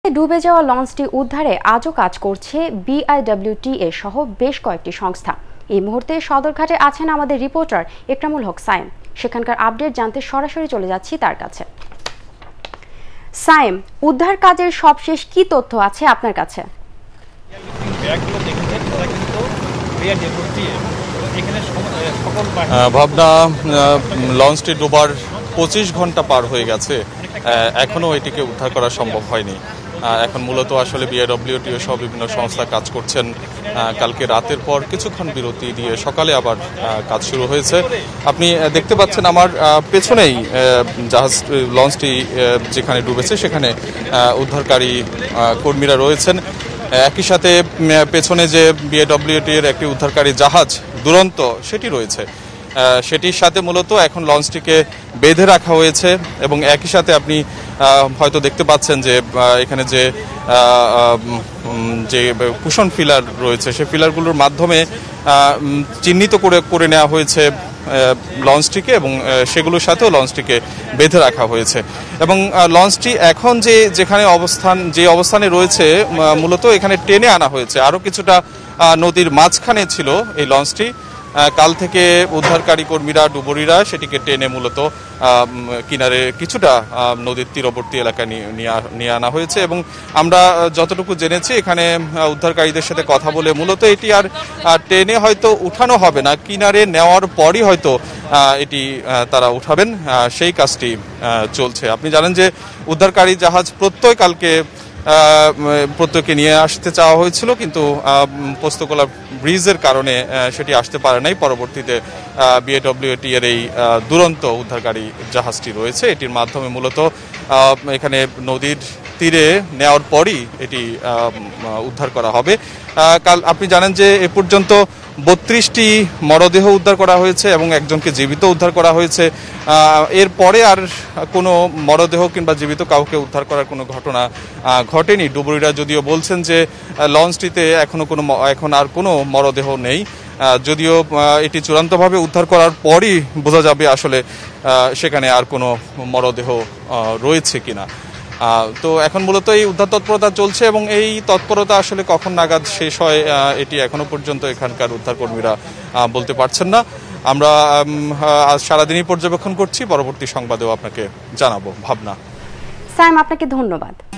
ডুবে যাওয়া লঞ্চটি উদ্ধারে আজও কাজ করছে বিআইডব্লিউটিএ সহ বেশ কয়েকটি সংস্থা। এই মুহূর্তে সদরঘাটে আছেন আমাদের রিপোর্টার ইকরামুল হক সাইম। সেখানকার আপডেট জানতে সরাসরি চলে যাচ্ছি তার কাছে। সাইম, উদ্ধার কাজের সবশেষ কি তথ্য আছে আপনার কাছে? ভাবনা, লঞ্চটি ডোবার 25 ঘন্টা পার হয়ে গেছে, এখনো এটিকে উদ্ধার করা সম্ভব হয়নি। এখন মূলত আসলে বিআইডব্লিউটিও সহ বিভিন্ন সংস্থা কাজ করছেন। কালকে রাতের পর কিছুক্ষণ বিরতি দিয়ে সকালে আবার কাজ শুরু হয়েছে। আপনি দেখতে পাচ্ছেন আমার পেছনেই জাহাজ লঞ্চটি যেখানে ডুবেছে সেখানে উদ্ধারকারী কর্মীরা রয়েছেন। একই সাথে পেছনে যে বিআইডব্লিউটি এর একটি উদ্ধারকারী জাহাজ দুরন্ত সেটি রয়েছে, সেটির সাথে মূলত এখন লঞ্চটিকে বেঁধে রাখা হয়েছে। এবং একই সাথে আপনি হয়তো দেখতে পাচ্ছেন যে এখানে যে কুশন ফিলার রয়েছে সেই ফিলারগুলোর মাধ্যমে চিহ্নিত করে নেওয়া হয়েছে লঞ্চটিকে এবং সেগুলোর সাথেও লঞ্চটিকে বেঁধে রাখা হয়েছে। এবং লঞ্চটি এখন যে অবস্থানে রয়েছে মূলত এখানে টেনে আনা হয়েছে। আরও কিছুটা নদীর মাঝখানে ছিল এই লঞ্চটি। কাল থেকে উদ্ধারকারী কর্মীরা ডুবুরিরা সেটিকে টেনে মূলত কিনারে কিছুটা নদীর তীরবর্তী এলাকায় নিয়ে আনা হয়েছে। এবং আমরা যতটুকু জেনেছি এখানে উদ্ধারকারীদের সাথে কথা বলে মূলত এটি আর টেনে হয়তো উঠানো হবে না, কিনারে নেওয়ার পরই হয়তো এটি তারা উঠাবেন, সেই কাজটি চলছে। আপনি জানেন যে উদ্ধারকারী জাহাজ প্রত্যয়কে নিয়ে আসতে চাওয়া হয়েছিল, কিন্তু পোস্তকোলা ব্রিজের কারণে সেটি আসতে পারে নাই। পরবর্তীতে বিআইডব্লিউটি এর এই দুরন্ত উদ্ধারকারী জাহাজটি রয়েছে, এটির মাধ্যমে মূলত এখানে নদীর তীরে নেওয়ার পরই এটি উদ্ধার করা হবে। কাল আপনি জানেন যে এ পর্যন্ত 32টি মরদেহ উদ্ধার করা হয়েছে এবং একজনকে জীবিত উদ্ধার করা হয়েছে। এরপরে আর কোনো মরদেহ কিংবা জীবিত কাউকে উদ্ধার করার কোনো ঘটনা ঘটেনি। ডুবুরিরা যদিও বলছেন যে লঞ্চটিতে এখন আর কোনো মরদেহ নেই, যদিও এটি চূড়ান্তভাবে উদ্ধার করার পরই বোঝা যাবে আসলে সেখানে আর কোনো মরদেহ রয়েছে কিনা। তো এখন মূলত এই উদ্ধার তৎপরতা চলছে এবং এই তৎপরতা আসলে কখন নাগাদ শেষ হয় এটি এখনো পর্যন্ত এখানকার উদ্ধারকর্মীরা বলতে পারছেন না। আমরা আজ সারাদিনই পর্যবেক্ষণ করছি, পরবর্তী সংবাদেও আপনাকে জানাবো। ভাবনা, সাইম, আপনাকে ধন্যবাদ।